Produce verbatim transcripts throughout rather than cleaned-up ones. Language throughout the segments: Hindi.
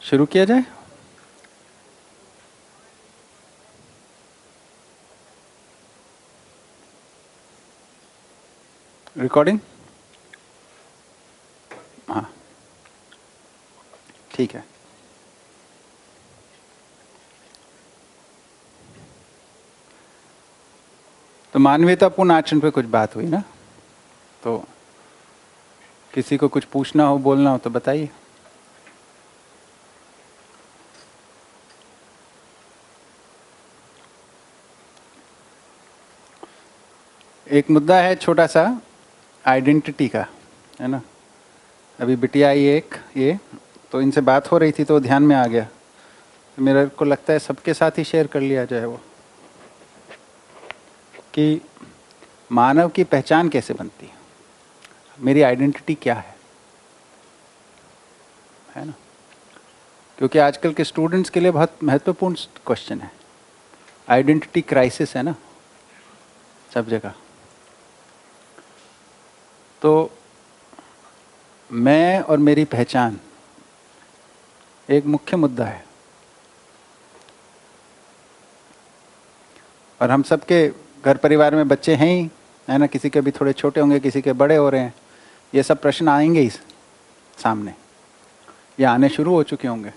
शुरू किया जाए। रिकॉर्डिंग, हाँ ठीक है। तो मानवीयतापूर्ण आचरण पे कुछ बात हुई ना, तो किसी को कुछ पूछना हो, बोलना हो तो बताइए। एक मुद्दा है छोटा सा आइडेंटिटी का, है ना। अभी बिटिया आई एक, ये तो इनसे बात हो रही थी तो ध्यान में आ गया, तो मेरे को लगता है सबके साथ ही शेयर कर लिया जाए वो, कि मानव की पहचान कैसे बनती है, मेरी आइडेंटिटी क्या है, है ना। क्योंकि आजकल के स्टूडेंट्स के लिए बहुत महत्वपूर्ण क्वेश्चन है, आइडेंटिटी क्राइसिस है ना सब जगह। तो मैं और मेरी पहचान एक मुख्य मुद्दा है, और हम सबके घर परिवार में बच्चे हैं ही, है ना। किसी के भी थोड़े छोटे होंगे, किसी के बड़े हो रहे हैं, ये सब प्रश्न आएंगे ही सामने, या आने शुरू हो चुके होंगे,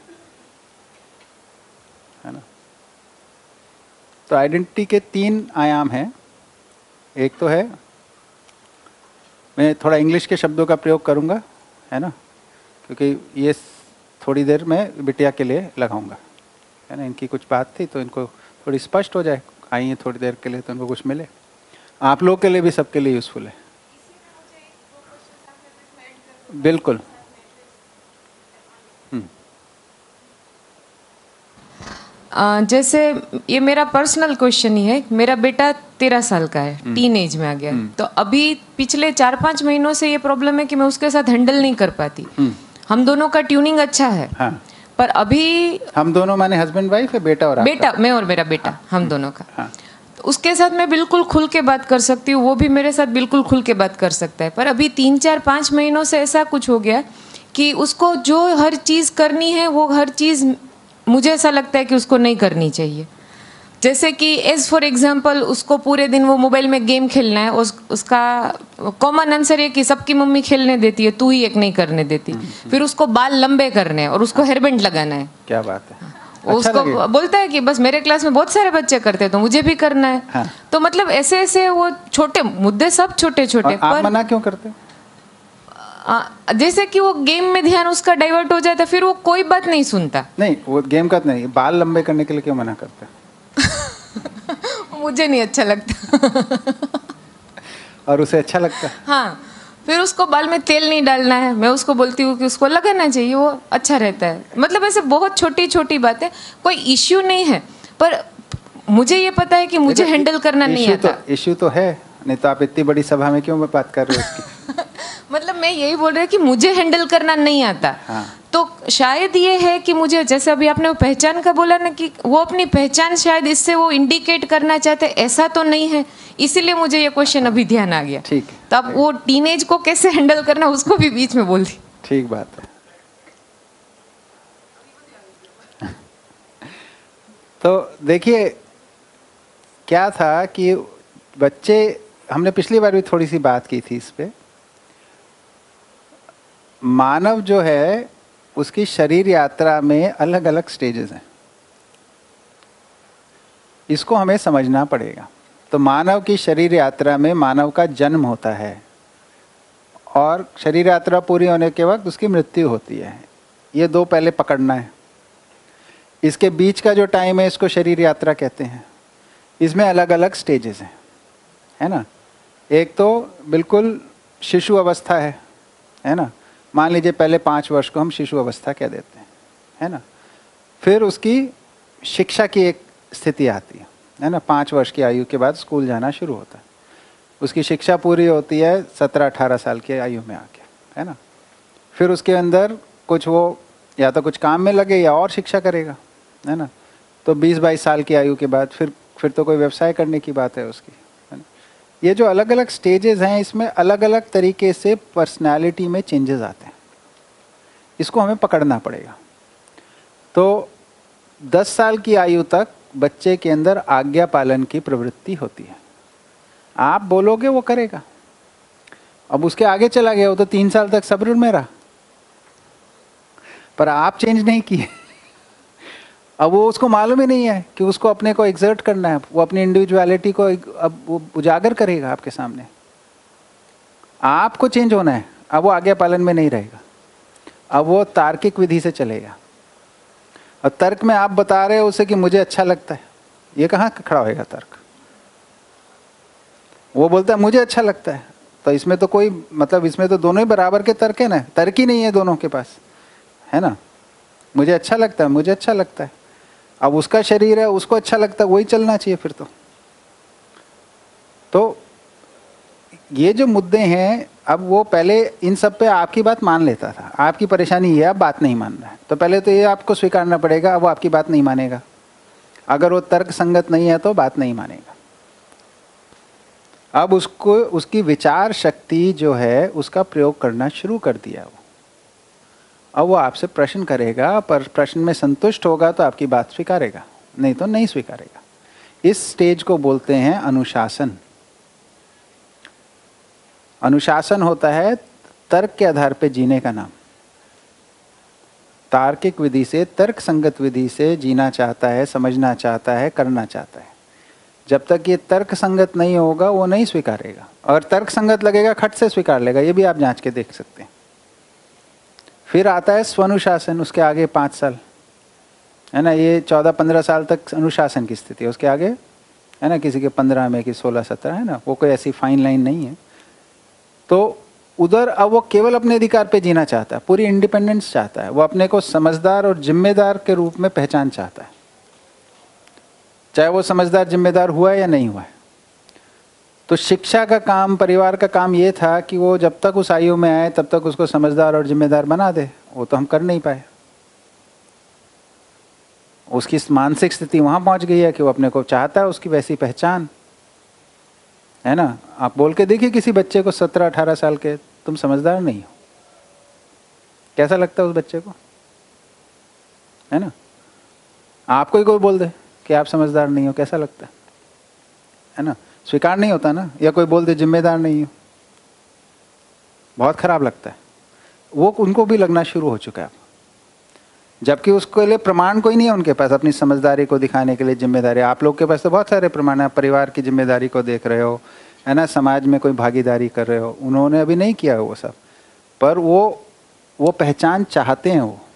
है ना। तो आइडेंटिटी के तीन आयाम हैं। एक तो है, मैं थोड़ा इंग्लिश के शब्दों का प्रयोग करूंगा, है ना, क्योंकि ये थोड़ी देर में बिटिया के लिए लगाऊंगा, है ना। इनकी कुछ बात थी तो इनको थोड़ी स्पष्ट हो जाए, आई हैं थोड़ी देर के लिए तो इनको कुछ मिले, आप लोग के लिए भी, सबके लिए यूजफुल है। बिल्कुल। आ, जैसे ये मेरा पर्सनल क्वेश्चन ही है। मेरा बेटा तेरह साल का है, टीन एज में आ गया, तो अभी पिछले चार पाँच महीनों से ये प्रॉब्लम है कि मैं उसके साथ हैंडल नहीं कर पाती। हम दोनों का ट्यूनिंग अच्छा है, हाँ। पर अभी हम दोनों माने हस्बैंड वाइफ है, बेटा और बेटा, मैं और मेरा बेटा, हाँ, हम दोनों का, हाँ। तो उसके साथ मैं बिल्कुल खुल के बात कर सकती हूँ, वो भी मेरे साथ बिल्कुल खुल के बात कर सकता है। पर अभी तीन चार पाँच महीनों से ऐसा कुछ हो गया कि उसको जो हर चीज़ करनी है वो हर चीज़ मुझे ऐसा लगता है कि उसको नहीं करनी चाहिए। जैसे कि एज फॉर एग्जांपल उसको पूरे दिन वो मोबाइल में गेम खेलना है, उस, उसका कॉमन आंसर है कि सबकी मम्मी खेलने देती है, तू ही एक नहीं करने देती। फिर उसको बाल लंबे करने हैं और उसको हेयर बैंड लगाना है। क्या बात है। अच्छा, उसको बोलता है कि बस मेरे क्लास में बहुत सारे बच्चे करते हैं तो मुझे भी करना है, हाँ। तो मतलब ऐसे ऐसे वो छोटे मुद्दे, सब छोटे छोटे, पर मना क्यों करते? आ, जैसे कि वो गेम में ध्यान उसका डाइवर्ट हो जाता है, फिर वो कोई बात नहीं सुनता। नहीं, वो गेम का नहीं, बाल लंबे करने के लिए क्यों मना करते? मुझे नहीं अच्छा लगता। और उसे अच्छा लगता है? हाँ, फिर उसको बाल में तेल नहीं डालना है, मैं उसको बोलती हूँ कि उसको लगाना चाहिए, वो अच्छा रहता है। मतलब ऐसे बहुत छोटी छोटी बातें, कोई इश्यू नहीं है, पर मुझे ये पता है कि मुझे हैंडल करना नहीं आता। इश्यू तो है, नहीं तो आप इतनी बड़ी सभा में क्यों बात कर रहे हो उसकी? मतलब मैं यही बोल रही हूँ कि मुझे हैंडल करना नहीं आता, हाँ। तो शायद ये है कि मुझे, जैसे अभी आपने पहचान का बोला ना, कि वो अपनी पहचान शायद इससे वो इंडिकेट करना चाहते, ऐसा तो नहीं है, इसीलिए मुझे ये क्वेश्चन अभी ध्यान आ गया। ठीक है, तो अब वो टीनेज को कैसे हैंडल करना उसको भी बीच में बोल दी। ठीक बात है। तो देखिए क्या था कि बच्चे, हमने पिछली बार भी थोड़ी सी बात की थी इस पे, मानव जो है उसकी शरीर यात्रा में अलग अलग स्टेजेस हैं, इसको हमें समझना पड़ेगा। तो मानव की शरीर यात्रा में मानव का जन्म होता है और शरीर यात्रा पूरी होने के वक्त उसकी मृत्यु होती है, ये दो पहले पकड़ना है। इसके बीच का जो टाइम है इसको शरीर यात्रा कहते हैं। इसमें अलग अलग स्टेजेस हैं, है ना। एक तो बिल्कुल शिशु अवस्था है, है ना। मान लीजिए पहले पाँच वर्ष को हम शिशु अवस्था कह देते हैं, है ना। फिर उसकी शिक्षा की एक स्थिति आती है, है ना। पाँच वर्ष की आयु के बाद स्कूल जाना शुरू होता है, उसकी शिक्षा पूरी होती है सत्रह अठारह साल की आयु में आके, है ना। फिर उसके अंदर कुछ वो या तो कुछ काम में लगे या और शिक्षा करेगा, है ना। तो बीस बाईस साल की आयु के बाद फिर फिर तो कोई व्यवसाय करने की बात है उसकी, है ना। ये जो अलग अलग स्टेजेस हैं इसमें अलग अलग तरीके से पर्सनालिटी में चेंजेस आते हैं, इसको हमें पकड़ना पड़ेगा। तो दस साल की आयु तक बच्चे के अंदर आज्ञा पालन की प्रवृत्ति होती है। आप बोलोगे वो करेगा। अब उसके आगे चला गया, वो तो तीन साल तक सब्र में रहा, पर आप चेंज नहीं किए। अब वो उसको मालूम ही नहीं है कि उसको अपने को एक्सर्ट करना है, वो अपनी इंडिविजुअलिटी को अब वो उजागर करेगा आपके सामने। आपको चेंज होना है। अब वो आज्ञा पालन में नहीं रहेगा, अब वो तार्किक विधि से चलेगा। और तर्क में आप बता रहे हो उसे कि मुझे अच्छा लगता है, ये कहाँ खड़ा होएगा तर्क? वो बोलता है मुझे अच्छा लगता है, तो इसमें तो कोई मतलब, इसमें तो दोनों ही बराबर के तर्क है ना। तर्क ही नहीं है दोनों के पास, है ना। मुझे अच्छा लगता है, मुझे अच्छा लगता है। अब उसका शरीर है, उसको अच्छा लगता है, वही चलना चाहिए फिर तो। तो ये जो मुद्दे हैं, अब वो पहले इन सब पे आपकी बात मान लेता था। आपकी परेशानी ये, अब बात नहीं मान रहा है, तो पहले तो ये आपको स्वीकारना पड़ेगा। अब वो आपकी बात नहीं मानेगा, अगर वो तर्क संगत नहीं है तो बात नहीं मानेगा। अब उसको, उसकी विचार शक्ति जो है उसका प्रयोग करना शुरू कर दिया वो। अब वो आपसे प्रश्न करेगा, पर प्रश्न में संतुष्ट होगा तो आपकी बात स्वीकारेगा, नहीं तो नहीं स्वीकारेगा। इस स्टेज को बोलते हैं अनुशासन। अनुशासन होता है तर्क के आधार पे जीने का नाम। तार्किक विधि से, तर्क संगत विधि से जीना चाहता है, समझना चाहता है, करना चाहता है। जब तक ये तर्क संगत नहीं होगा वो नहीं स्वीकारेगा, और तर्क संगत लगेगा खट से स्वीकार लेगा। ये भी आप जांच के देख सकते हैं। फिर आता है स्वनुशासन, उसके आगे पाँच साल, है ना। ये चौदह पंद्रह साल तक अनुशासन की स्थिति है, उसके आगे, है ना, किसी के पंद्रह में, कि सोलह सत्रह, है ना। वो कोई ऐसी फाइन लाइन नहीं है। तो उधर अब वो केवल अपने अधिकार पे जीना चाहता है, पूरी इंडिपेंडेंस चाहता है। वो अपने को समझदार और जिम्मेदार के रूप में पहचान चाहता है, चाहे वो समझदार जिम्मेदार हुआ है या नहीं हुआ है। तो शिक्षा का काम, परिवार का काम ये था कि वो जब तक उस आयु में आए तब तक उसको समझदार और जिम्मेदार बना दे। वो तो हम कर नहीं पाए। उसकी मानसिक स्थिति वहां पहुंच गई है कि वो अपने को चाहता है, उसकी वैसी पहचान, है ना। आप बोल के देखिए किसी बच्चे को, सत्रह अठारह साल के, तुम समझदार नहीं हो, कैसा लगता है उस बच्चे को, है ना। आपको ही कोई बोल दे कि आप समझदार नहीं हो, कैसा लगता है, है ना। स्वीकार नहीं होता ना। या कोई बोल दे जिम्मेदार नहीं हो, बहुत खराब लगता है। वो उनको भी लगना शुरू हो चुका है, जबकि उसके लिए प्रमाण कोई नहीं है उनके पास अपनी समझदारी को दिखाने के लिए। जिम्मेदारी आप लोग के पास तो बहुत सारे प्रमाण है। परिवार की जिम्मेदारी को देख रहे हो, है ना, समाज में कोई भागीदारी कर रहे हो। उन्होंने अभी नहीं किया वो सब, पर वो वो पहचान चाहते हैं वो,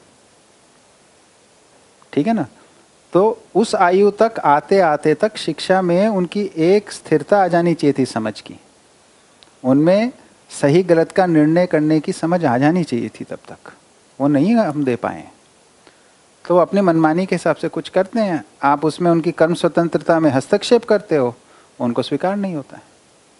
ठीक है ना। तो उस आयु तक आते आते तक शिक्षा में उनकी एक स्थिरता आ जानी चाहिए थी समझ की। उनमें सही गलत का निर्णय करने की समझ आ जानी चाहिए थी, तब तक वो नहीं हम दे पाए। तो अपने मनमानी के हिसाब से कुछ करते हैं। आप उसमें उनकी कर्म स्वतंत्रता में हस्तक्षेप करते हो, उनको स्वीकार नहीं होता है,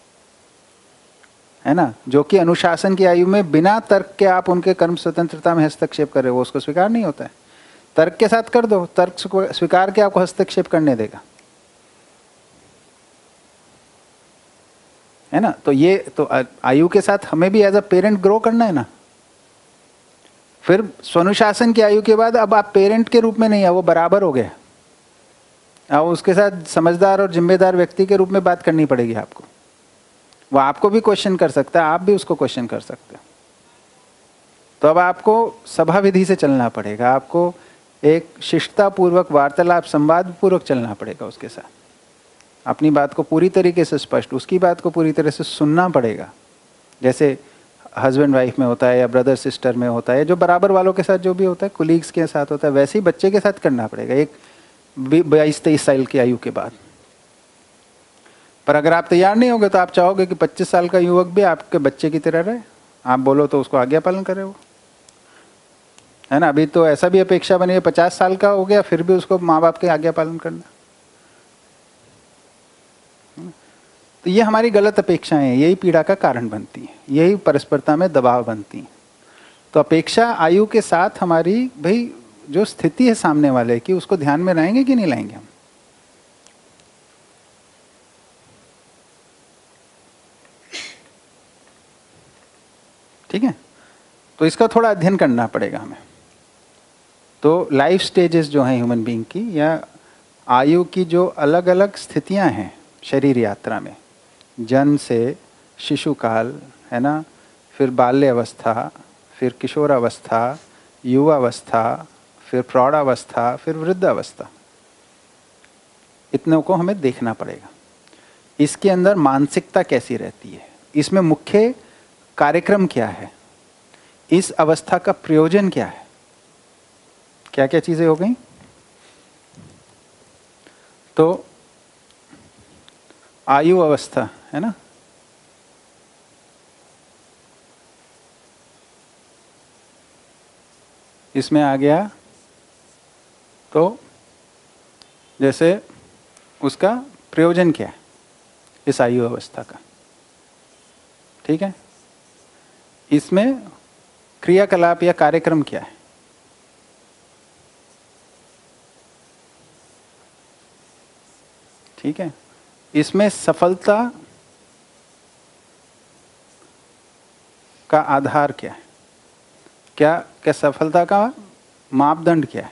है ना। जो कि अनुशासन की आयु में बिना तर्क के आप उनके कर्म स्वतंत्रता में हस्तक्षेप कर रहे हो, उसको स्वीकार नहीं होता है। तर्क के साथ कर दो, तर्क स्वीकार के आपको हस्तक्षेप करने देगा, है ना। तो ये तो आयु के साथ हमें भी एज अ पेरेंट ग्रो करना है ना। फिर स्वनुशासन की आयु के बाद अब आप पेरेंट के रूप में नहीं है, वो बराबर हो गया। अब उसके साथ समझदार और जिम्मेदार व्यक्ति के रूप में बात करनी पड़ेगी आपको। वो आपको भी क्वेश्चन कर सकता है, आप भी उसको क्वेश्चन कर सकते हो। तो अब आपको सभा विधि से चलना पड़ेगा, आपको एक शिष्टता पूर्वक, वार्तालाप, संवाद पूर्वक चलना पड़ेगा उसके साथ। अपनी बात को पूरी तरीके से स्पष्ट, उसकी बात को पूरी तरह से सुनना पड़ेगा। जैसे हस्बैंड वाइफ में होता है, या ब्रदर सिस्टर में होता है, जो बराबर वालों के साथ जो भी होता है, कुलीग्स के साथ होता है, वैसे ही बच्चे के साथ करना पड़ेगा एक बाईस तेईस साल की आयु के बाद। पर अगर आप तैयार नहीं होगे तो आप चाहोगे कि पच्चीस साल का युवक भी आपके बच्चे की तरह रहे। आप बोलो तो उसको आज्ञा पालन करे वो, है ना। अभी तो ऐसा भी अपेक्षा बनी है, पचास साल का हो गया फिर भी उसको माँ बाप के आज्ञा पालन करना। तो ये हमारी गलत अपेक्षाएं हैं, यही पीड़ा का कारण बनती है, यही परस्परता में दबाव बनती है। तो अपेक्षा आयु के साथ हमारी भाई जो स्थिति है सामने वाले की, उसको ध्यान में लाएंगे कि नहीं लाएंगे हम। ठीक है, तो इसका थोड़ा अध्ययन करना पड़ेगा हमें। तो लाइफ स्टेजेस जो हैं ह्यूमन बीइंग की, या आयु की जो अलग अलग स्थितियां हैं शरीर यात्रा में, जन्म से शिशु काल है ना, फिर बाल्य अवस्था, फिर किशोरावस्था, युवावस्था, फिर प्रौढ़ावस्था, फिर वृद्धावस्था, इतनों को हमें देखना पड़ेगा। इसके अंदर मानसिकता कैसी रहती है, इसमें मुख्य कार्यक्रम क्या है, इस अवस्था का प्रयोजन क्या है, क्या क्या चीजें हो गई। तो आयु अवस्था है ना, इसमें आ गया, तो जैसे उसका प्रयोजन क्या है इस आयु अवस्था का, ठीक है। इसमें क्रियाकलाप या कार्यक्रम क्या है, ठीक है। इसमें सफलता का आधार क्या है, क्या क्या सफलता का मापदंड क्या है।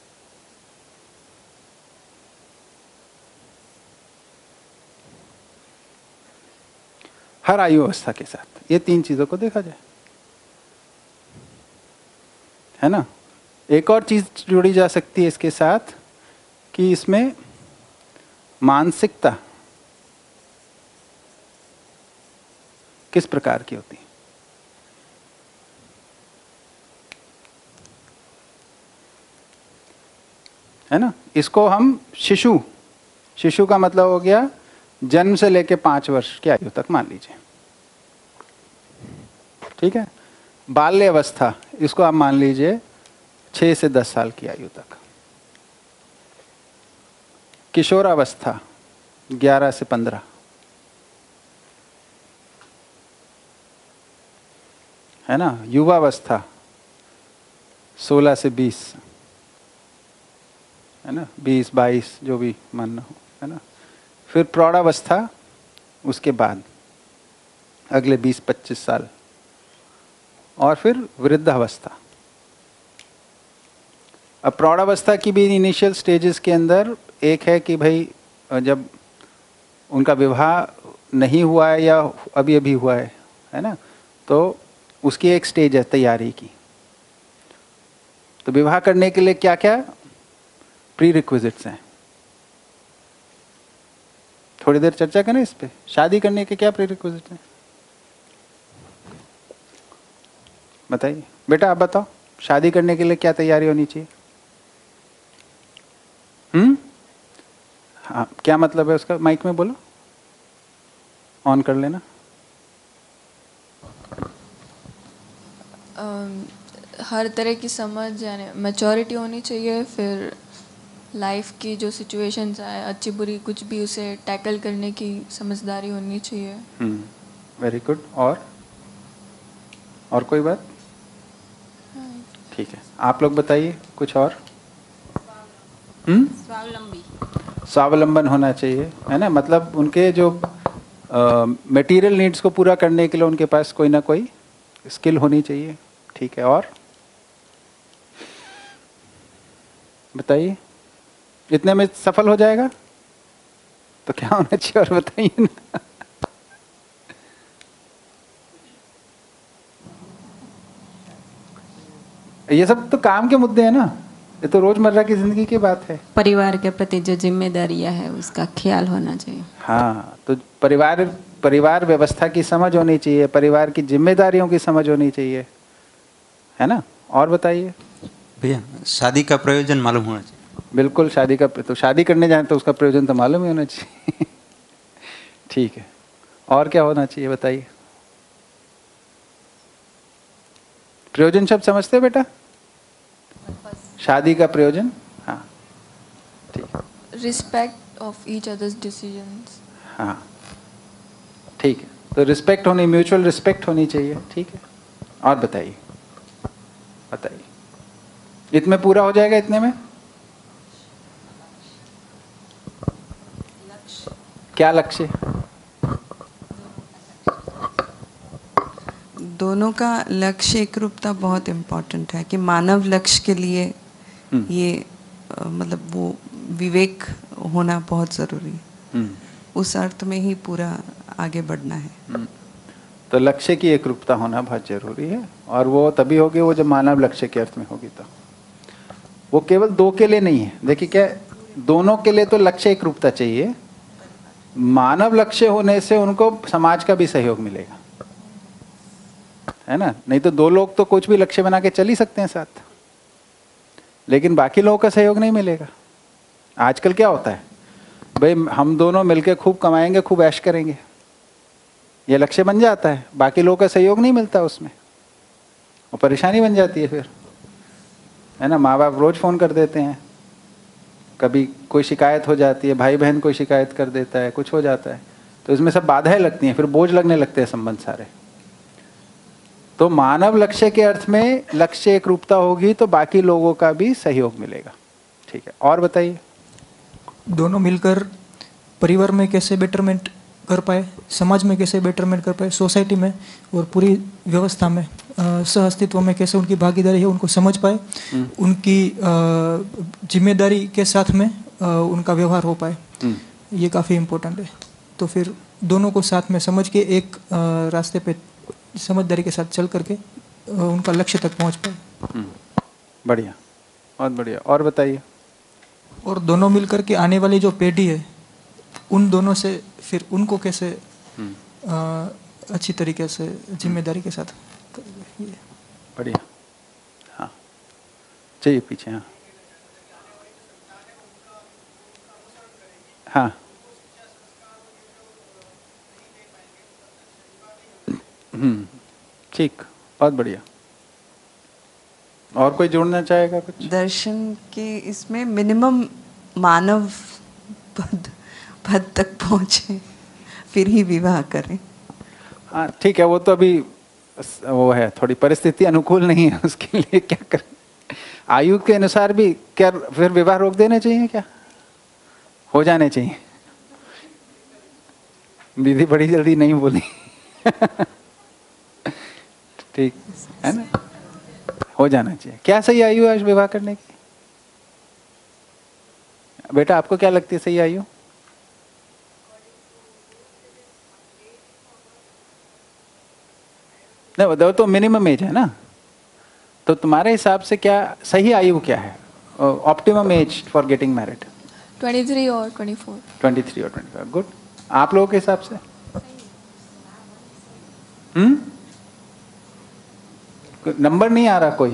हर आयु अवस्था के साथ ये तीन चीजों को देखा जाए, है ना। एक और चीज जुड़ी जा सकती है इसके साथ कि इसमें मानसिकता किस प्रकार की होती है, है ना। इसको हम शिशु, शिशु का मतलब हो गया जन्म से लेके पांच वर्ष की आयु तक मान लीजिए, ठीक है। बाल्य अवस्था, इसको आप मान लीजिए छह से दस साल की आयु तक। किशोरावस्था ग्यारह से पंद्रह, है ना। युवावस्था सोलह से बीस, है ना, बीस बाईस जो भी मानना हो, है ना। फिर प्रौढ़ावस्था उसके बाद अगले बीस पच्चीस साल, और फिर वृद्धावस्था। अब प्रौढ़ावस्था की भी इनिशियल स्टेजेस के अंदर एक है कि भाई जब उनका विवाह नहीं हुआ है या अभी अभी हुआ है, है ना, तो उसकी एक स्टेज है तैयारी की। तो विवाह करने के लिए क्या क्या प्री रिक्विजिट्स हैं, थोड़ी देर चर्चा करें इस पे। शादी करने के क्या प्री रिक्विजिट हैं, बताइए बेटा, आप बताओ शादी करने के लिए क्या तैयारी होनी चाहिए। हम्म हाँ, क्या मतलब है उसका, माइक में बोलो, ऑन कर लेना। uh, हर तरह की समझ यानी मैच्योरिटी होनी चाहिए, फिर लाइफ की जो सिचुएशंस आए अच्छी बुरी कुछ भी उसे टैकल करने की समझदारी होनी चाहिए। Hmm very good. और और कोई बात, ठीक है। आप लोग बताइए कुछ और। हम्म स्वावलंबी, स्वावलंबन होना चाहिए, है ना। मतलब उनके जो मटेरियल नीड्स को पूरा करने के लिए उनके पास कोई ना कोई स्किल होनी चाहिए, ठीक है। और बताइए, इतने में सफल हो जाएगा तो क्या होना चाहिए, और बताइए ना। ये सब तो काम के मुद्दे हैं ना, ये तो रोजमर्रा की जिंदगी की बात है। परिवार के प्रति जो जिम्मेदारियां है उसका ख्याल होना चाहिए। हाँ, तो परिवार परिवार व्यवस्था की समझ होनी चाहिए, परिवार की जिम्मेदारियों की समझ होनी चाहिए, है ना। और बताइए भैया, शादी का प्रयोजन मालूम होना चाहिए। बिल्कुल, शादी का, तो शादी करने जाए तो उसका प्रयोजन तो मालूम ही होना चाहिए। ठीक है, और क्या होना चाहिए बताइए। प्रयोजन शब्द समझते हो बेटा, शादी का प्रयोजन। हाँ ठीक है, respect of each others decisions. हाँ ठीक है, तो रिस्पेक्ट होनी, म्यूचुअल रिस्पेक्ट होनी चाहिए, ठीक है। और बताइए बताइए, इतने पूरा हो जाएगा, इतने में क्या लक्ष्य। दोनों का लक्ष्य एक रूपता बहुत इम्पोर्टेंट है कि मानव लक्ष्य के लिए ये अ, मतलब वो विवेक होना बहुत ज़रूरी है। उस अर्थ में ही पूरा आगे बढ़ना है। तो लक्ष्य की एकरूपता होना बहुत जरूरी है, और वो तभी होगी वो जब मानव लक्ष्य के अर्थ में होगी। तो वो केवल दो के लिए नहीं है, देखिए क्या, दोनों के लिए तो लक्ष्य एकरूपता चाहिए। मानव लक्ष्य होने से उनको समाज का भी सहयोग मिलेगा, है ना। नहीं तो दो लोग तो कुछ भी लक्ष्य बना के चल ही सकते हैं साथ, लेकिन बाकी लोगों का सहयोग नहीं मिलेगा। आजकल क्या होता है भाई, हम दोनों मिलके खूब कमाएंगे, खूब ऐश करेंगे, ये लक्ष्य बन जाता है, बाकी लोगों का सहयोग नहीं मिलता उसमें, और परेशानी बन जाती है फिर, है ना। माँ बाप रोज फोन कर देते हैं, कभी कोई शिकायत हो जाती है, भाई बहन कोई शिकायत कर देता है, कुछ हो जाता है, तो इसमें सब बाधाएं लगती हैं, फिर बोझ लगने लगते हैं संबंध सारे। तो मानव लक्ष्य के अर्थ में लक्ष्य एक रूपता होगी तो बाकी लोगों का भी सहयोग मिलेगा। ठीक है, और बताइए। दोनों मिलकर परिवार में कैसे बेटरमेंट कर पाए, समाज में कैसे बेटरमेंट कर पाए, सोसाइटी में और पूरी व्यवस्था में सह अस्तित्व में कैसे उनकी भागीदारी है उनको समझ पाए, उनकी जिम्मेदारी के साथ में उनका व्यवहार हो पाए, ये काफ़ी इम्पोर्टेंट है। तो फिर दोनों को साथ में समझ के एक रास्ते पे समझदारी के साथ चल करके उनका लक्ष्य तक पहुंच पाए। बढ़िया, बहुत बढ़िया। और बताइए। और दोनों मिलकर के आने वाली जो पीढ़ी है उन दोनों से फिर उनको कैसे आ, अच्छी तरीके से जिम्मेदारी के साथ करेंगे। बढ़िया, हाँ चाहिए पीछे। हाँ हाँ हम्म ठीक, बहुत बढ़िया। और कोई जोड़ना चाहेगा कुछ? दर्शन के इसमें मिनिमम मानव पद पद तक पहुँचे फिर ही विवाह करें। हाँ ठीक है, वो तो अभी वो है, थोड़ी परिस्थिति अनुकूल नहीं है उसके लिए, क्या करें। आयु के अनुसार भी क्या फिर विवाह रोक देने चाहिए, क्या हो जाने चाहिए? दीदी बड़ी जल्दी नहीं बोली। ठीक है ना, हो जाना चाहिए। क्या सही आयु है विवाह करने की? बेटा आपको क्या लगती है सही आयु? नहीं बताओ, तो मिनिमम एज है ना, तो तुम्हारे हिसाब से क्या सही आयु क्या है, optimum age for getting married? Twenty three और ट्वेंटी फोर। ट्वेंटी थ्री और ट्वेंटी फाइव, गुड। आप लोगों के हिसाब से? हम्म नंबर नहीं आ रहा कोई?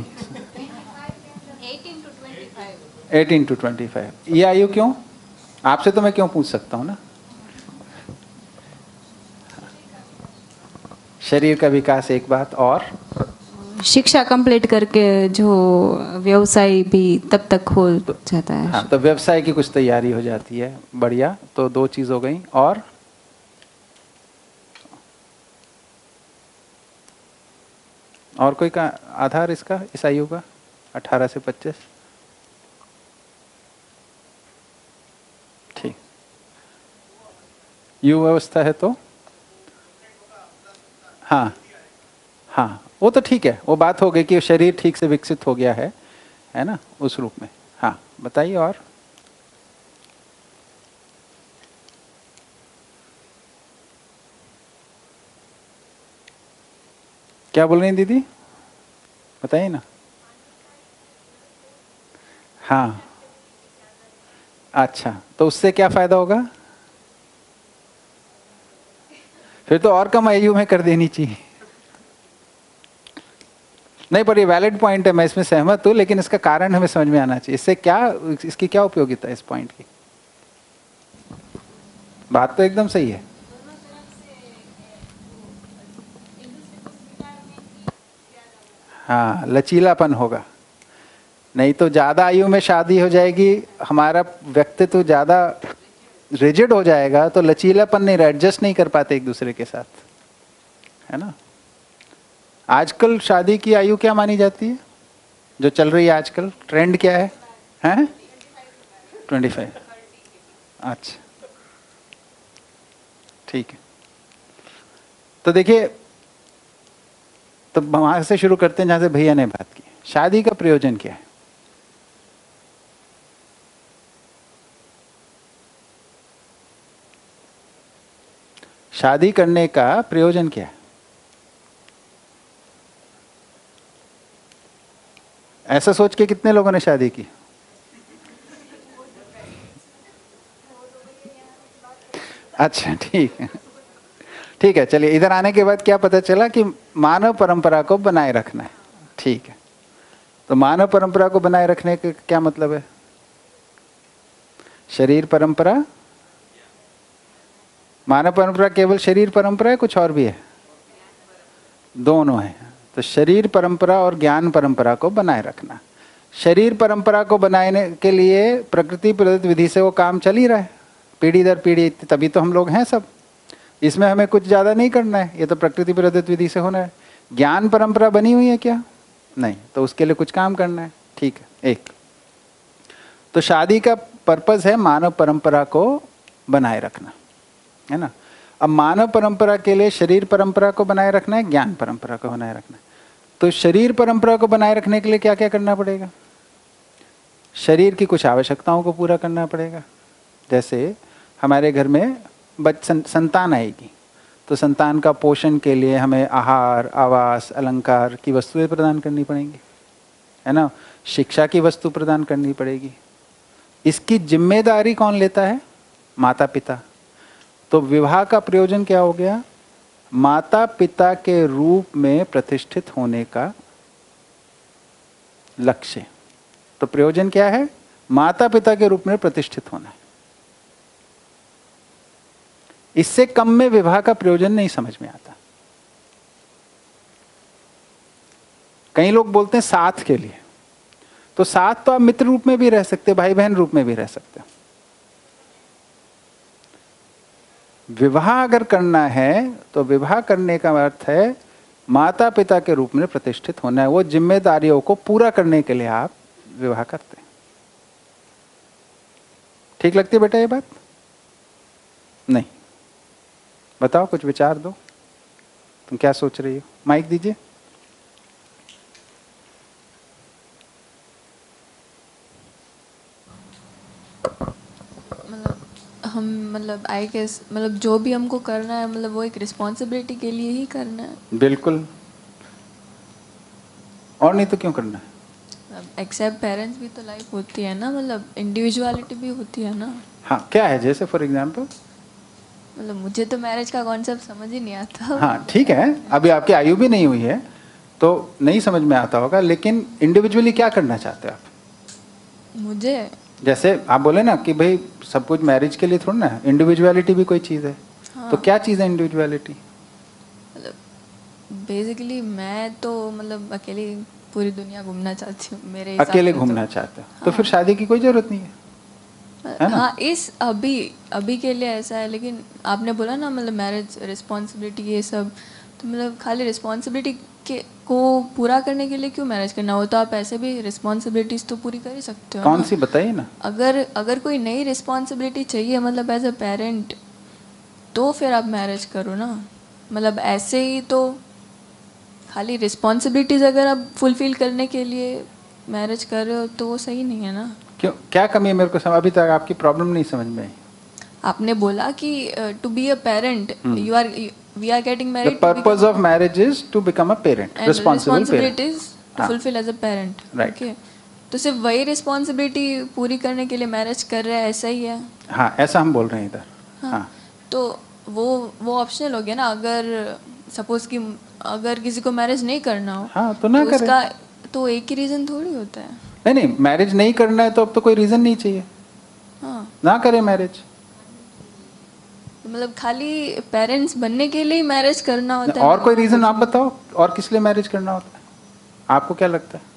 एटीन टू ट्वेंटी फाइव, ये आयु क्यों? आपसे तो मैं क्यों पूछ सकता हूँ ना। शरीर का विकास एक बात, और शिक्षा कंप्लीट करके जो व्यवसाय भी तब तक हो जाता है। हाँ, तो व्यवसाय की कुछ तैयारी हो जाती है। बढ़िया, तो दो चीज हो गई। और और कोई का आधार इसका, इस आयु का अठारह से पच्चीस? ठीक, युवा अवस्था है तो हाँ हाँ वो तो ठीक है, वो बात हो गई कि शरीर ठीक से विकसित हो गया है, है ना, उस रूप में। हाँ बताइए। और क्या बोल रही हैं दीदी, बताइए ना। हाँ अच्छा, तो उससे क्या फायदा होगा? फिर तो और कम आयु में कर देनी चाहिए। नहीं, पर ये वैलिड पॉइंट है, मैं इसमें सहमत हूं, लेकिन इसका कारण हमें समझ में आना चाहिए। इससे क्या, इसकी क्या उपयोगिता है इस पॉइंट की? बात तो एकदम सही है। हाँ, लचीलापन होगा, नहीं तो ज्यादा आयु में शादी हो जाएगी, हमारा व्यक्तित्व ज्यादा रिजिड हो जाएगा, तो लचीलापन नहीं, एडजस्ट नहीं कर पाते एक दूसरे के साथ, है ना। आजकल शादी की आयु क्या मानी जाती है, जो चल रही है आजकल, ट्रेंड क्या है? हैं ट्वेंटी फाइव। अच्छा ठीक है, तो देखिए, तो वहां से शुरू करते हैं जहां से भैया ने बात की। शादी का प्रयोजन क्या है? शादी करने का प्रयोजन क्या है? ऐसा सोच के कितने लोगों ने शादी की? अच्छा, ठीक है, ठीक है। चलिए, इधर आने के बाद क्या पता चला कि मानव परंपरा को बनाए रखना है। ठीक है, तो मानव परंपरा को बनाए रखने का क्या मतलब है? शरीर परंपरा, मानव परंपरा केवल शरीर परंपरा है, कुछ और भी है? दोनों है। तो शरीर परंपरा और ज्ञान परंपरा को बनाए रखना। शरीर परंपरा को बनाने के लिए प्रकृति प्रदत्त विधि से वो काम चल ही रहा है, पीढ़ी दर पीढ़ी, तभी तो हम लोग हैं सब। इसमें हमें कुछ ज़्यादा नहीं करना है, ये तो प्रकृति प्रदत्त विधि से होना है। ज्ञान परंपरा बनी हुई है क्या? नहीं, तो उसके लिए कुछ काम करना है। ठीक है, एक तो शादी का पर्पज़ है मानव परंपरा को बनाए रखना, है ना। अब मानव परंपरा के लिए शरीर परंपरा को बनाए रखना है, ज्ञान परंपरा को बनाए रखना है। तो शरीर परंपरा को बनाए रखने के लिए क्या क्या करना पड़ेगा? शरीर की कुछ आवश्यकताओं को पूरा करना पड़ेगा। जैसे हमारे घर में बच संतान आएगी, तो संतान का पोषण के लिए हमें आहार, आवास, अलंकार की वस्तुएं प्रदान करनी पड़ेंगी, है ना। शिक्षा की वस्तु प्रदान करनी पड़ेगी। इसकी जिम्मेदारी कौन लेता है? माता पिता। तो विवाह का प्रयोजन क्या हो गया? माता पिता के रूप में प्रतिष्ठित होने का लक्ष्य। तो प्रयोजन क्या है? माता पिता के रूप में प्रतिष्ठित होना है। इससे कम में विवाह का प्रयोजन नहीं समझ में आता। कई लोग बोलते हैं साथ के लिए, तो साथ तो आप मित्र रूप में भी रह सकते, भाई बहन रूप में भी रह सकते। विवाह अगर करना है तो विवाह करने का अर्थ है माता पिता के रूप में प्रतिष्ठित होना है। वो जिम्मेदारियों को पूरा करने के लिए आप विवाह करते हैं। ठीक लगती है बेटा ये बात? नहीं? बताओ, कुछ विचार दो, तुम क्या सोच रही हो? माइक दीजिए। मतलब हम मतलब आई गेस मतलब जो भी हमको करना है, मतलब वो एक रिस्पॉन्सिबिलिटी के लिए ही करना है। बिल्कुल, और नहीं तो क्यों करना है? एक्सेप्ट पेरेंट्स भी तो लाइफ होती है ना, मतलब इंडिविजुअलिटी भी होती है ना। हाँ, क्या है? जैसे फॉर एग्जांपल, मतलब मुझे तो मैरिज का कॉन्सेप्ट समझ ही नहीं आता। हाँ ठीक है, अभी आपकी आयु भी नहीं हुई है तो नहीं समझ में आता होगा, लेकिन इंडिविजुअली क्या करना चाहते हो आप? मुझे जैसे आप बोले ना कि भाई सब कुछ मैरिज के लिए थोड़ा ना, इंडिविजुअलिटी भी कोई चीज़ है। हाँ। तो क्या चीज़ है इंडिविजुअलिटी? मतलब बेसिकली मैं तो मतलब अकेले पूरी दुनिया घूमना चाहती हूँ। मेरे अकेले घूमना तो, चाहते हो? हाँ। तो फिर शादी की कोई जरूरत नहीं है, है ना? हाँ, इस अभी अभी के लिए ऐसा है, लेकिन आपने बोला ना मतलब मैरिज रिस्पॉन्सिबिलिटी ये सब, तो मतलब खाली रिस्पॉन्सिबिलिटी के को पूरा करने के लिए क्यों मैरिज करना हो? तो आप ऐसे भी रिस्पॉन्सिबिलिटीज तो पूरी कर ही सकते हो। कौन सी बताइए ना। अगर अगर कोई नई रिस्पॉन्सिबिलिटी चाहिए मतलब एज अ पेरेंट, तो फिर आप मैरिज करो ना। मतलब ऐसे ही तो खाली रिस्पॉन्सिबिलिटीज अगर आप फुलफिल करने के लिए मैरिज कर रहे हो तो वो सही नहीं है ना। क्यों, क्या कमी है? मेरे को समझ, अभी तक आपकी प्रॉब्लम नहीं समझ में आई। आपने बोला कि to be a parent you are we are getting married, the purpose of marriage is to become a parent, responsible parent, to fulfil as a parent. Okay, तो सिर्फ वही रिस्पॉन्सिबिलिटी पूरी करने के लिए मैरिज कर रहे हैं, ऐसा ही है? हाँ, ऐसा हम बोल रहे हैं इधर। हाँ, हाँ। तो वो वो ऑप्शनल हो गया ना। अगर सपोज कि अगर किसी को मैरिज नहीं करना हो, हाँ, तो ना तो करें। उसका तो एक ही रीजन थोड़ी होता है। नहीं नहीं, मैरिज नहीं करना है तो अब तो कोई रीजन नहीं चाहिए। हाँ, ना करें मैरिज। मतलब खाली पेरेंट्स बनने के लिए मैरिज करना होता है? और कोई रीजन आप बताओ, और किस लिए मैरिज करना होता है? आपको क्या लगता है?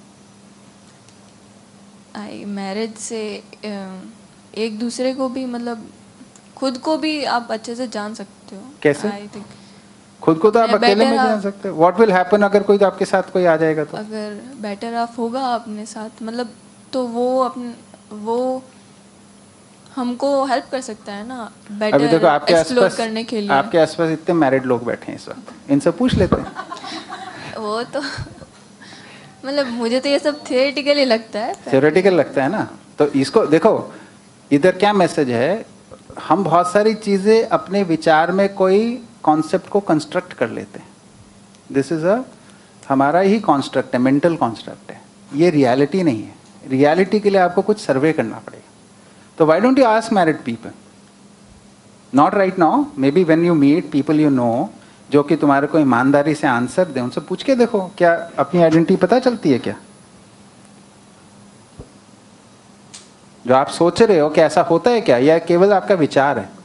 आई मैरिज से एक दूसरे को भी मतलब खुद को भी आप अच्छे से जान सकते हो। कैसे? आई थिंक खुद को तो आप अकेले में जान सकते हो। व्हाट विल हैपन अगर कोई तो आपके साथ कोई आ जाएगा तो? अगर बेटर ऑफ होगा अपने साथ, मतलब तो वो अपने वो हमको हेल्प कर सकता है ना बेटर। अभी देखो आपके आसपास करने के लिए आपके आसपास इतने मैरिड लोग बैठे हैं इस वक्त, इनसे पूछ लेते हैं। वो तो मतलब मुझे तो ये सब थियोरेटिकली लगता है। थियोरेटिकल लगता है ना, तो इसको देखो, इधर क्या मैसेज है? हम बहुत सारी चीजें अपने विचार में कोई कॉन्सेप्ट को कंस्ट्रक्ट कर लेते हैं। दिस इज अ हमारा ही कॉन्स्ट्रक्ट है, मेंटल कॉन्स्ट्रक्ट है, ये रियलिटी नहीं है। रियलिटी के लिए आपको कुछ सर्वे करना पड़ेगा। तो why don't you ask married people, not right now, maybe when you meet people you know, जो कि तुम्हारे को ईमानदारी से आंसर दें, उनसे पूछ के देखो क्या अपनी आइडेंटिटी पता चलती है क्या। जो आप सोच रहे हो कि ऐसा होता है क्या, या केवल आपका विचार है,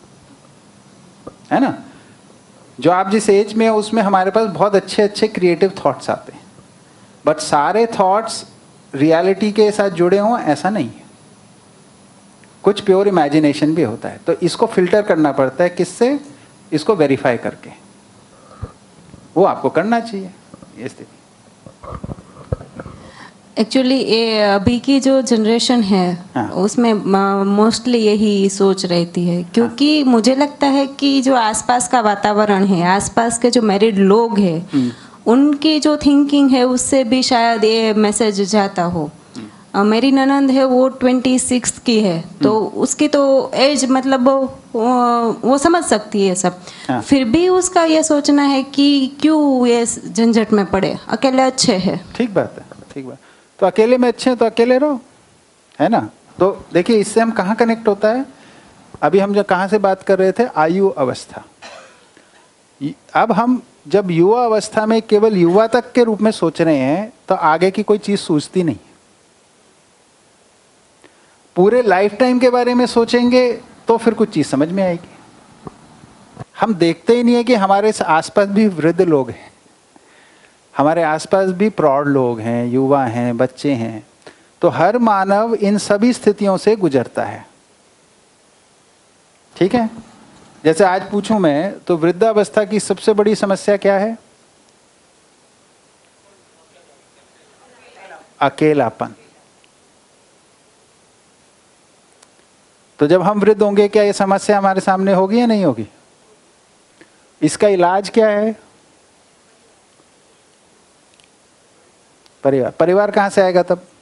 है ना। जो आप जिस एज में हो उसमें हमारे पास बहुत अच्छे अच्छे क्रिएटिव थॉट्स आते हैं, बट सारे थॉट्स रियलिटी के साथ जुड़े हों ऐसा नहीं है। कुछ प्योर इमेजिनेशन भी होता है। तो इसको फिल्टर करना पड़ता है, किससे, इसको वेरीफाई करके, वो आपको करना चाहिए ये स्थिति। एक्चुअली ये अभी की जो जनरेशन है, हाँ, उसमें मोस्टली यही सोच रहती है, क्योंकि हाँ, मुझे लगता है कि जो आसपास का वातावरण है, आसपास के जो मैरिड लोग हैं, उनकी जो थिंकिंग है उससे भी शायद ये मैसेज जाता हो। Uh, मेरी ननंद है वो ट्वेंटी सिक्स की है, तो उसकी तो एज मतलब वो, वो समझ सकती है सब, हाँ, फिर भी उसका ये सोचना है कि क्यों ये झंझट में पड़े, अकेले अच्छे हैं। ठीक बात है, ठीक बात। तो अकेले में अच्छे हैं तो अकेले रहो, है ना। तो देखिए इससे हम कहाँ कनेक्ट होता है। अभी हम जो कहाँ से बात कर रहे थे, आयु अवस्था। अब हम जब युवा अवस्था में केवल युवा तक के रूप में सोच रहे हैं तो आगे की कोई चीज सूझती नहीं। पूरे लाइफ टाइम के बारे में सोचेंगे तो फिर कुछ चीज समझ में आएगी। हम देखते ही नहीं है कि हमारे आसपास भी वृद्ध लोग हैं, हमारे आसपास भी प्रौढ़ लोग हैं, युवा हैं, बच्चे हैं। तो हर मानव इन सभी स्थितियों से गुजरता है। ठीक है, जैसे आज पूछूं मैं तो वृद्धावस्था की सबसे बड़ी समस्या क्या है? अकेलापन। तो जब हम वृद्ध होंगे क्या ये समस्या हमारे सामने होगी या नहीं होगी? इसका इलाज क्या है? परिवार। परिवार कहां से आएगा तब?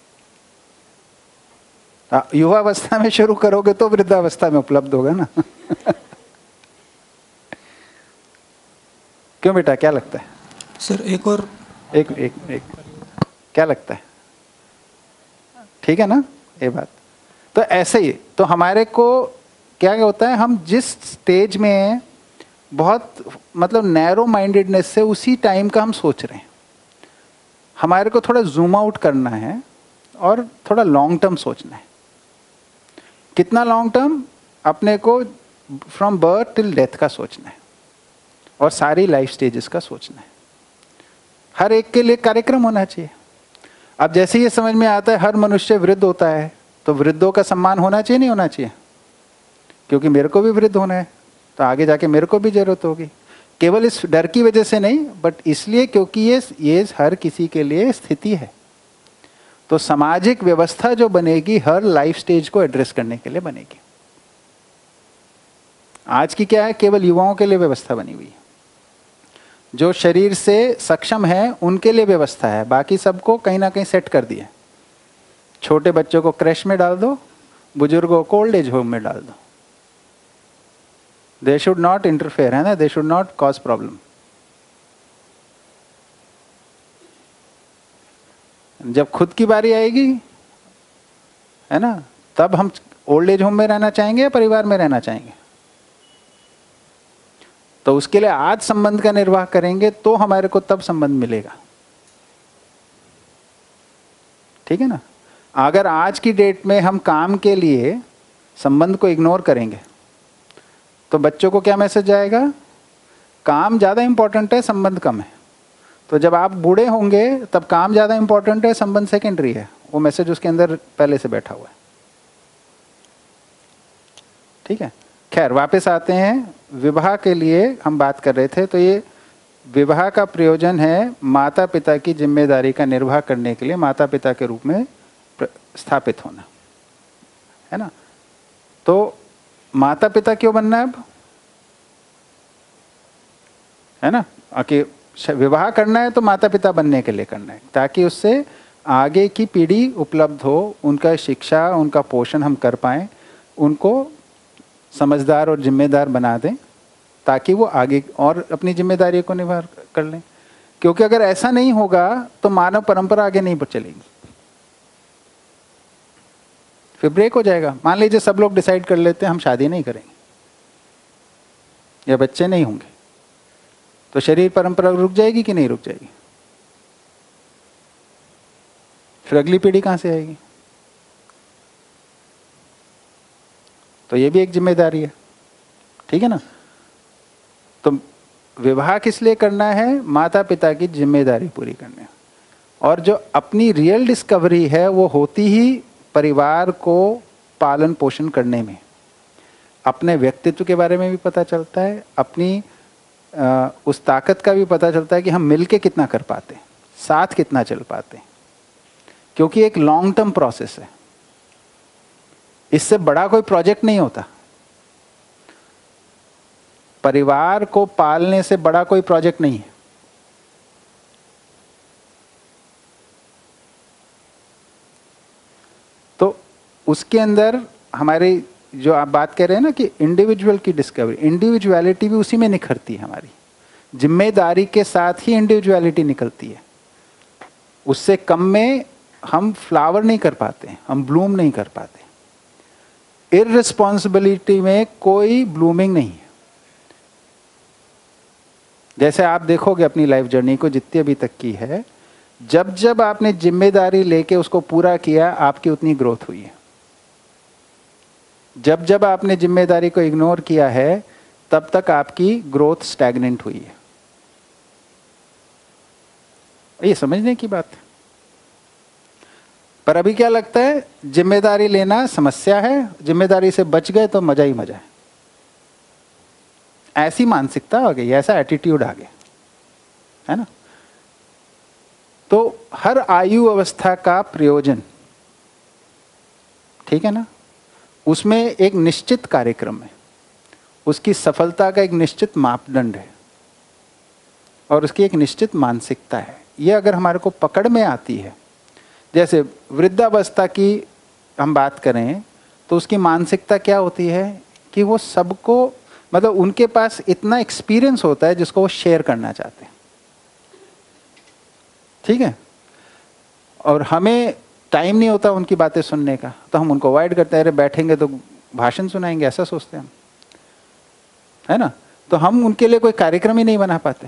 युवावस्था में शुरू करोगे तो वृद्धावस्था में उपलब्ध होगा ना। क्यों बेटा, क्या लगता है? सर एक और एक एक एक क्या लगता है? ठीक है ना ये बात। तो ऐसे ही तो हमारे को क्या होता है, हम जिस स्टेज में हैं बहुत मतलब नैरो माइंडेडनेस से उसी टाइम का हम सोच रहे हैं। हमारे को थोड़ा जूम आउट करना है और थोड़ा लॉन्ग टर्म सोचना है। कितना लॉन्ग टर्म? अपने को फ्रॉम बर्थ टिल डेथ का सोचना है और सारी लाइफ स्टेजेस का सोचना है। हर एक के लिए कार्यक्रम होना चाहिए। अब जैसे ये समझ में आता है हर मनुष्य वृद्ध होता है तो वृद्धों का सम्मान होना चाहिए नहीं होना चाहिए? क्योंकि मेरे को भी वृद्ध होना है तो आगे जाके मेरे को भी जरूरत होगी। केवल इस डर की वजह से नहीं, बट इसलिए क्योंकि ये ये हर किसी के लिए स्थिति है। तो सामाजिक व्यवस्था जो बनेगी हर लाइफ स्टेज को एड्रेस करने के लिए बनेगी। आज की क्या है, केवल युवाओं के लिए व्यवस्था बनी हुई है। जो शरीर से सक्षम है उनके लिए व्यवस्था है, बाकी सबको कहीं ना कहीं सेट कर दिया। छोटे बच्चों को क्रैश में डाल दो, बुजुर्गों को ओल्ड एज होम में डाल दो। दे शुड नॉट इंटरफेयर, है ना, they should not cause problem. जब खुद की बारी आएगी, है ना, तब हम ओल्ड एज होम में रहना चाहेंगे या परिवार में रहना चाहेंगे? तो उसके लिए आज संबंध का निर्वाह करेंगे तो हमारे को तब संबंध मिलेगा। ठीक है ना। अगर आज की डेट में हम काम के लिए संबंध को इग्नोर करेंगे तो बच्चों को क्या मैसेज जाएगा? काम ज़्यादा इंपॉर्टेंट है, संबंध कम है। तो जब आप बूढ़े होंगे तब काम ज़्यादा इंपॉर्टेंट है, संबंध सेकेंडरी है। वो मैसेज उसके अंदर पहले से बैठा हुआ है। ठीक है, खैर वापस आते हैं। विवाह के लिए हम बात कर रहे थे, तो ये विवाह का प्रयोजन है माता पिता की जिम्मेदारी का निर्वाह करने के लिए माता पिता के रूप में स्थापित होना, है ना। तो माता पिता क्यों बनना है अब, है ना? आके विवाह करना है तो माता पिता बनने के लिए करना है, ताकि उससे आगे की पीढ़ी उपलब्ध हो, उनका शिक्षा उनका पोषण हम कर पाएं, उनको समझदार और जिम्मेदार बना दें, ताकि वो आगे और अपनी जिम्मेदारी को निभा कर लें। क्योंकि अगर ऐसा नहीं होगा तो मानव परंपरा आगे नहीं चलेगी, फिर ब्रेक हो जाएगा। मान लीजिए सब लोग डिसाइड कर लेते हैं हम शादी नहीं करेंगे या बच्चे नहीं होंगे, तो शरीर परंपरा रुक जाएगी कि नहीं रुक जाएगी? फिर अगली पीढ़ी कहां से आएगी? तो ये भी एक जिम्मेदारी है, ठीक है ना। तो विवाह किस लिए करना है? माता पिता की जिम्मेदारी पूरी करने, और जो अपनी रियल डिस्कवरी है वो होती ही परिवार को पालन पोषण करने में। अपने व्यक्तित्व के बारे में भी पता चलता है, अपनी आ, उस ताकत का भी पता चलता है कि हम मिलके कितना कर पाते हैं, साथ कितना चल पाते हैं, क्योंकि एक लॉन्ग टर्म प्रोसेस है। इससे बड़ा कोई प्रोजेक्ट नहीं होता। परिवार को पालने से बड़ा कोई प्रोजेक्ट नहीं है। तो उसके अंदर हमारी जो आप बात कह रहे हैं ना कि इंडिविजुअल की डिस्कवरी, इंडिविजुअलिटी भी उसी में निखरती है। हमारी जिम्मेदारी के साथ ही इंडिविजुअलिटी निकलती है। उससे कम में हम फ्लावर नहीं कर पाते, हम ब्लूम नहीं कर पाते। इररिस्पॉन्सिबिलिटी में कोई ब्लूमिंग नहीं है। जैसे आप देखोगे अपनी लाइफ जर्नी को जितनी अभी तक की है, जब जब आपने जिम्मेदारी लेके उसको पूरा किया, आपकी उतनी ग्रोथ हुई है। जब जब आपने जिम्मेदारी को इग्नोर किया है, तब तक आपकी ग्रोथ स्टैग्नेंट हुई है। ये समझने की बात है। पर अभी क्या लगता है, जिम्मेदारी लेना समस्या है, जिम्मेदारी से बच गए तो मजा ही मजा है। ऐसी मानसिकता आ गई, ऐसा एटीट्यूड आ गया है ना। तो हर आयु अवस्था का प्रयोजन, ठीक है ना, उसमें एक निश्चित कार्यक्रम है, उसकी सफलता का एक निश्चित मापदंड है और उसकी एक निश्चित मानसिकता है। ये अगर हमारे को पकड़ में आती है, जैसे वृद्धावस्था की हम बात करें तो उसकी मानसिकता क्या होती है कि वो सबको, मतलब उनके पास इतना एक्सपीरियंस होता है जिसको वो शेयर करना चाहते हैं, ठीक है। और हमें टाइम नहीं होता उनकी बातें सुनने का, तो हम उनको अवॉइड करते हैं। अरे बैठेंगे तो भाषण सुनाएंगे, ऐसा सोचते हैं हम, है ना। तो हम उनके लिए कोई कार्यक्रम ही नहीं बना पाते।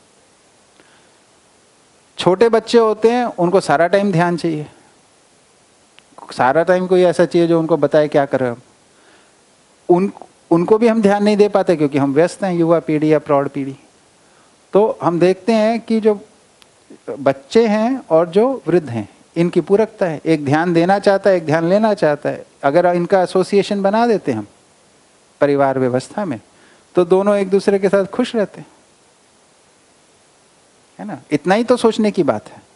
छोटे बच्चे होते हैं, उनको सारा टाइम ध्यान चाहिए, सारा टाइम कोई ऐसा चाहिए जो उनको बताए क्या कर रहे हैं। उन उनको भी हम ध्यान नहीं दे पाते क्योंकि हम व्यस्त हैं, युवा पीढ़ी या प्रौढ़ पीढ़ी। तो हम देखते हैं कि जो बच्चे हैं और जो वृद्ध हैं, इनकी पूरकता है। एक ध्यान देना चाहता है, एक ध्यान लेना चाहता है। अगर इनका एसोसिएशन बना देते हम परिवार व्यवस्था में, तो दोनों एक दूसरे के साथ खुश रहते हैं, है ना। इतना ही तो सोचने की बात है,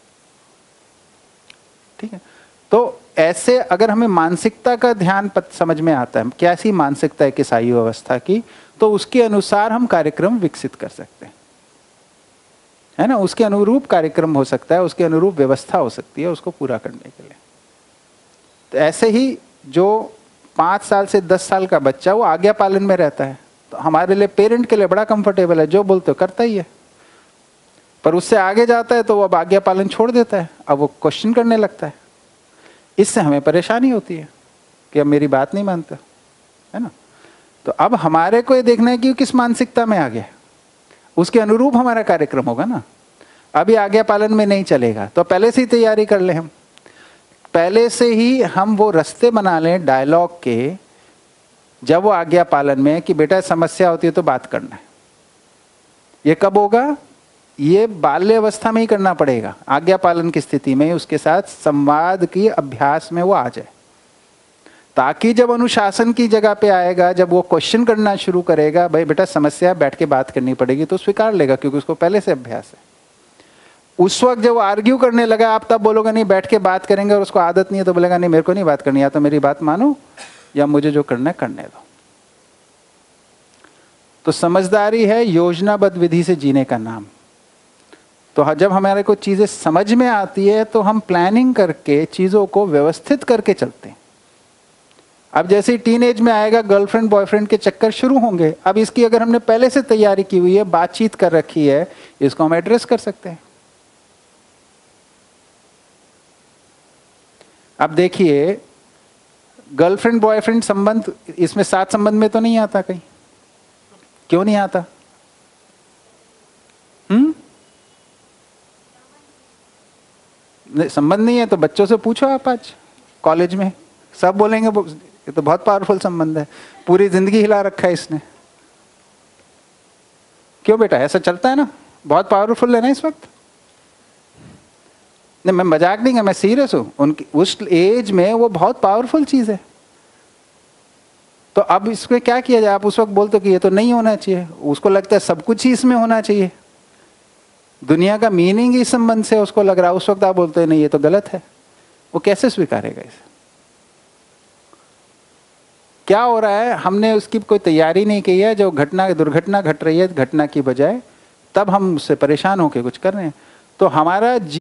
ठीक है। तो ऐसे अगर हमें मानसिकता का ध्यान पत समझ में आता है, कैसी मानसिकता है किस आयु अवस्था की, तो उसके अनुसार हम कार्यक्रम विकसित कर सकते हैं, है ना। उसके अनुरूप कार्यक्रम हो सकता है, उसके अनुरूप व्यवस्था हो सकती है उसको पूरा करने के लिए। तो ऐसे ही जो पाँच साल से दस साल का बच्चा, वो आज्ञा पालन में रहता है, तो हमारे लिए, पेरेंट के लिए बड़ा कंफर्टेबल है, जो बोलते हो करता ही है। पर उससे आगे जाता है तो वो अब आज्ञा पालन छोड़ देता है, अब वो क्वेश्चन करने लगता है। इससे हमें परेशानी होती है कि अब मेरी बात नहीं मानता, है ना। तो अब हमारे को ये देखना है कि किस मानसिकता में आ गया, उसके अनुरूप हमारा कार्यक्रम होगा ना। अभी आज्ञा पालन में नहीं चलेगा तो पहले से ही तैयारी कर लें, हम पहले से ही हम वो रास्ते बना लें डायलॉग के, जब वो आज्ञा पालन में कि बेटा समस्या होती है तो बात करना है। ये कब होगा? ये बाल्य अवस्था में ही करना पड़ेगा। आज्ञा पालन की स्थिति में उसके साथ संवाद की अभ्यास में वो आ जाए, ताकि जब अनुशासन की जगह पे आएगा, जब वो क्वेश्चन करना शुरू करेगा, भाई बेटा समस्या बैठ के बात करनी पड़ेगी, तो स्वीकार लेगा क्योंकि उसको पहले से अभ्यास है। उस वक्त जब वो आर्ग्यू करने लगा, आप तब बोलोगे नहीं बैठ के बात करेंगे, और उसको आदत नहीं है तो बोलेगा नहीं मेरे को नहीं बात करनी, या तो मेरी बात मानो या मुझे जो करना है करने दो। तो समझदारी है योजनाबद्ध विधि से जीने का नाम। तो जब हमारे को चीजें समझ में आती है तो हम प्लानिंग करके चीजों को व्यवस्थित करके चलते हैं। अब जैसे ही टीन एज में आएगा गर्लफ्रेंड बॉयफ्रेंड के चक्कर शुरू होंगे। अब इसकी अगर हमने पहले से तैयारी की हुई है, बातचीत कर रखी है, इसको हम एड्रेस कर सकते हैं। अब देखिए गर्लफ्रेंड बॉयफ्रेंड संबंध इसमें सात संबंध में तो नहीं आता कहीं, क्यों नहीं आता? हम्म संबंध नहीं है तो बच्चों से पूछो आप, आज कॉलेज में सब बोलेंगे ये तो बहुत पावरफुल संबंध है, पूरी जिंदगी हिला रखा है इसने। क्यों बेटा, ऐसा चलता है ना, बहुत पावरफुल है ना इस वक्त। नहीं मैं मजाक नहीं कर, मैं सीरियस हूं, उनकी उस एज में वो बहुत पावरफुल चीज है। तो अब इसमें क्या किया जाए? आप उस वक्त बोलते कि ये तो नहीं होना चाहिए, उसको लगता है सब कुछ ही इसमें होना चाहिए, दुनिया का मीनिंग इस संबंध से उसको लग रहा है, उस वक्त आप बोलते हैं नहीं ये तो गलत है, वो कैसे स्वीकारेगा इसे? क्या हो रहा है, हमने उसकी कोई तैयारी नहीं की है, जो घटना दुर्घटना घट रही है घटना की बजाय, तब हम उससे परेशान होकर कुछ कर रहे हैं। तो हमारा